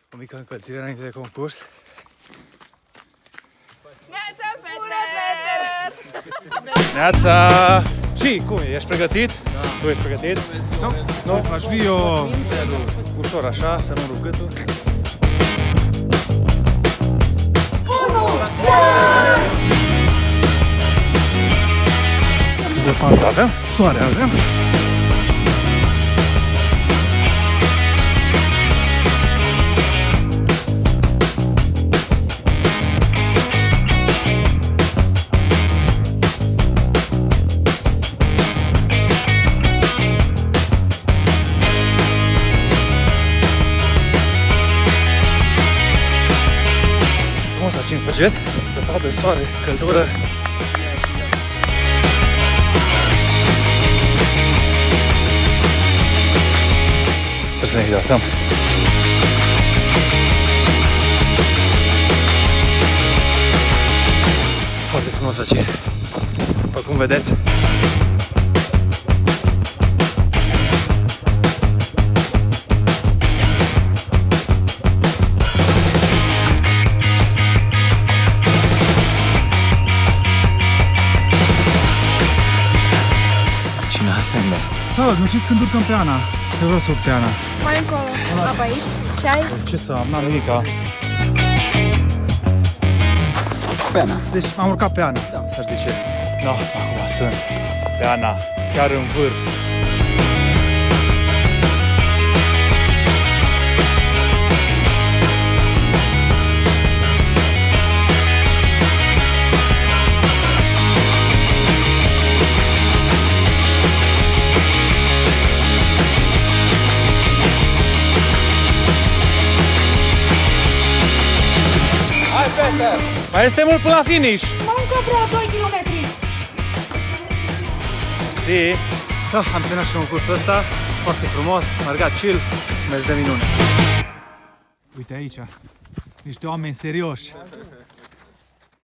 O mică încălzire înainte de concurs. Neața, Peter! Neața! Și cum e? Ești pregătit? Da. Tu ești pregătit? Nu? Nu? Aș fi eu ușor așa, să nu rup gâtul. Zăpadă avem? Soare avem? În Făget, zăpadă, soare, căldură. Trebuie să ne hidratăm. Foarte frumos aici. După cum vedeți. Salut, nu știți când urcăm pe Ana? Eu vreau să urc pe Ana. Mai încolo. Apă aici? Ceai? Ce să am? N-am nimica. Pe Ana. Deci am urcat pe Ana, da, s-ar zice. No, acum sunt pe Ana, chiar în vârf. Mai este mult până la finish! Mă încă vreo 2 km. Si. Da, am terminat și concursul ăsta. Foarte frumos, mergat chill, mers de minune. Uite aici, niște oameni serioși.